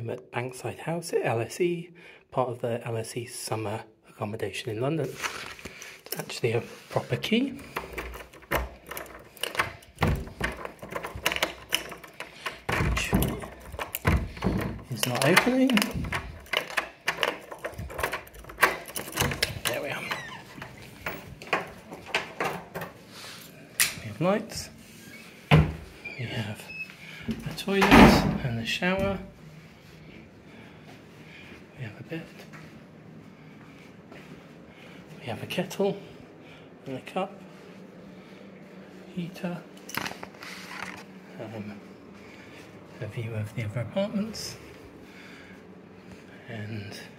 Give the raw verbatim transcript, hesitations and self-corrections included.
I'm at Bankside House at L S E, part of the L S E Summer accommodation in London. It's actually a proper key. Which is not opening. There we are. We have lights. We have the toilet and the shower. We have a bed. We have a kettle and a cup, heater, um, a view of the other apartments, and